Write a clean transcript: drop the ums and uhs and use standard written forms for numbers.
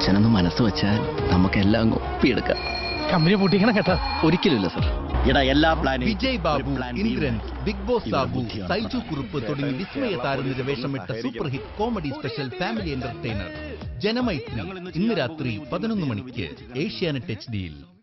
അച്ഛനൊന്ന് മനസ്സ് വെച്ചാൽ നമുക്കെല്ലാം അങ്ങ് ഒപ്പിയെടുക്കാം. കമ്പനി പൊട്ടിക്കണം കേട്ടോ. ഒരിക്കലുമില്ല സർ. എല്ലാ പ്ലാനും വിജയ് ബാബു, ഇന്ദ്രൻ, ബിഗ് ബോസ് സാബു, സൈജു കുറുപ്പ് തുടങ്ങി വിസ്മയ താരനിര വേഷമിട്ട super hit comedy special family entertainer Janamaithri ഇന്ന് രാത്രി 11 മണിക്ക് ഏഷ്യാനെറ്റ് HD-യിൽ.